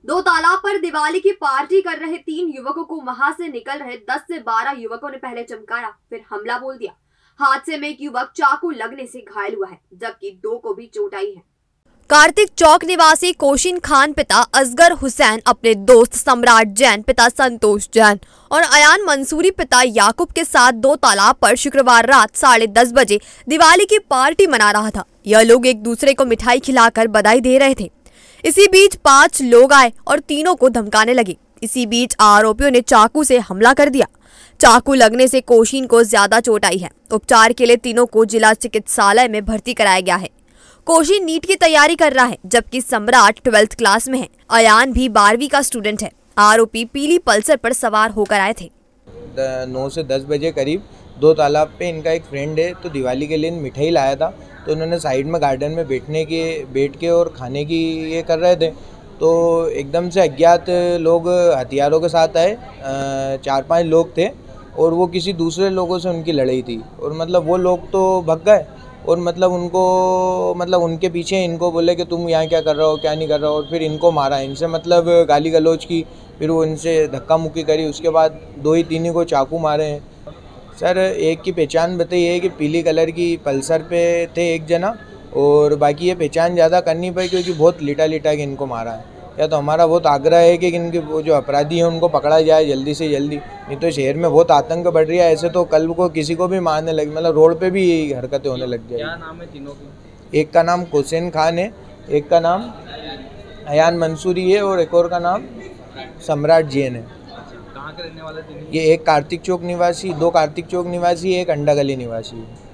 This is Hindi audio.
दो तालाब पर दिवाली की पार्टी कर रहे 3 युवकों को वहां से निकल रहे 10 से 12 युवकों ने पहले चमकाया, फिर हमला बोल दिया। हादसे में एक युवक चाकू लगने से घायल हुआ है, जबकि 2 को भी चोट आई है। कार्तिक चौक निवासी कोशिन खान पिता असगर हुसैन अपने दोस्त सम्राट जैन पिता संतोष जैन और अयान मंसूरी पिता याकूब के साथ दो तालाब पर शुक्रवार रात 10:30 बजे दिवाली की पार्टी मना रहा था। यह लोग एक दूसरे को मिठाई खिलाकर बधाई दे रहे थे। इसी बीच 5 लोग आए और तीनों को धमकाने लगे। इसी बीच आरोपियों ने चाकू से हमला कर दिया। चाकू लगने से कोशिन को ज्यादा चोट आई है। उपचार के लिए तीनों को जिला चिकित्सालय में भर्ती कराया गया है। कोशिन नीट की तैयारी कर रहा है, जबकि सम्राट 12th क्लास में है। अयान भी 12वीं का स्टूडेंट है। आरोपी पीली पल्सर पर सवार होकर आए थे। 9 से 10 बजे करीब दो तालाब पे इनका एक फ्रेंड है, तो दिवाली के लिए मिठाई लाया था। तो उन्होंने साइड में गार्डन में बैठ के और खाने की ये कर रहे थे। तो एकदम से अज्ञात लोग हथियारों के साथ आए। 4-5 लोग थे और वो किसी दूसरे लोगों से उनकी लड़ाई थी। और मतलब वो लोग तो भग गए और मतलब उनके पीछे इनको बोले कि तुम यहाँ क्या कर रहे हो, क्या नहीं कर रहे हो। और फिर इनको मारा, इनसे मतलब गाली गलौज की, फिर वो इनसे धक्का मुक्की करी। उसके बाद 2-3 को चाकू मारे हैं। सर, एक की पहचान बताई है कि पीली कलर की पल्सर पे थे एक जना, और बाकी ये पहचान ज़्यादा करनी पड़ी क्योंकि बहुत लिटा के इनको मारा है। या तो हमारा बहुत आग्रह है कि इनके वो जो अपराधी हैं उनको पकड़ा जाए जल्दी से जल्दी, नहीं तो शहर में बहुत आतंक बढ़ रही है। ऐसे तो कल को किसी को भी मारने लगे, मतलब रोड पे भी यही हरकतें होने लग जाएगी। क्या नाम है तीनों की? एक का नाम कोशिन खान है, एक का नाम अयान मंसूरी है और एक और का नाम सम्राट जैन है। कहाँ के रहने वाले थे? ये एक कार्तिक चौक निवासी, 2 कार्तिक चौक निवासी, एक अंडा गली निवासी है।